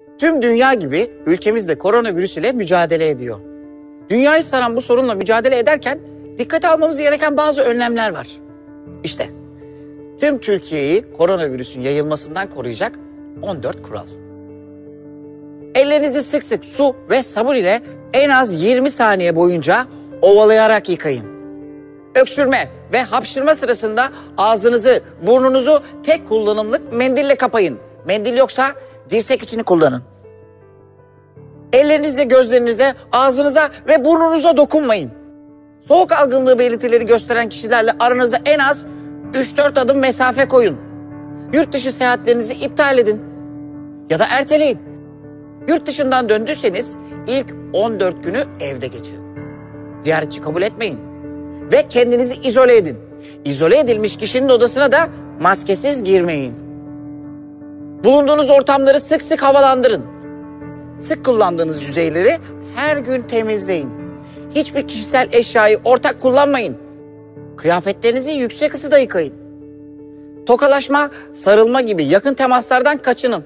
Tüm dünya gibi ülkemiz de koronavirüs ile mücadele ediyor. Dünyayı saran bu sorunla mücadele ederken dikkate almamız gereken bazı önlemler var. İşte tüm Türkiye'yi koronavirüsün yayılmasından koruyacak 14 kural. Ellerinizi sık sık su ve sabun ile en az 20 saniye boyunca ovalayarak yıkayın. Öksürme ve hapşırma sırasında ağzınızı, burnunuzu tek kullanımlık mendille kapayın. Mendil yoksa dirsek içini kullanın. Ellerinizle gözlerinize, ağzınıza ve burnunuza dokunmayın. Soğuk algınlığı belirtileri gösteren kişilerle aranızda en az 3-4 adım mesafe koyun. Yurt dışı seyahatlerinizi iptal edin ya da erteleyin. Yurt dışından döndüyseniz ilk 14 günü evde geçirin. Ziyaretçi kabul etmeyin ve kendinizi izole edin. İzole edilmiş kişinin odasına da maskesiz girmeyin. Bulunduğunuz ortamları sık sık havalandırın. Sık kullandığınız yüzeyleri her gün temizleyin. Hiçbir kişisel eşyayı ortak kullanmayın. Kıyafetlerinizi yüksek ısıda yıkayın. Tokalaşma, sarılma gibi yakın temaslardan kaçının.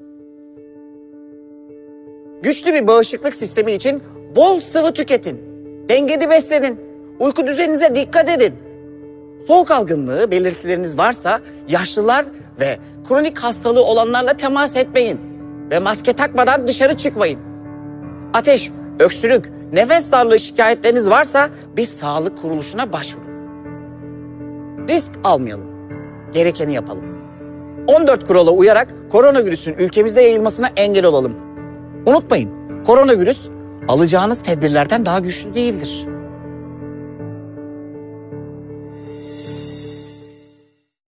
Güçlü bir bağışıklık sistemi için bol sıvı tüketin. Dengeli beslenin. Uyku düzeninize dikkat edin. Soğuk algınlığı belirtileriniz varsa yaşlılar ve kronik hastalığı olanlarla temas etmeyin. Ve maske takmadan dışarı çıkmayın. Ateş, öksürük, nefes darlığı şikayetleriniz varsa bir sağlık kuruluşuna başvurun. Risk almayalım. Gerekeni yapalım. 14 kurala uyarak koronavirüsün ülkemizde yayılmasına engel olalım. Unutmayın, koronavirüs alacağınız tedbirlerden daha güçlü değildir.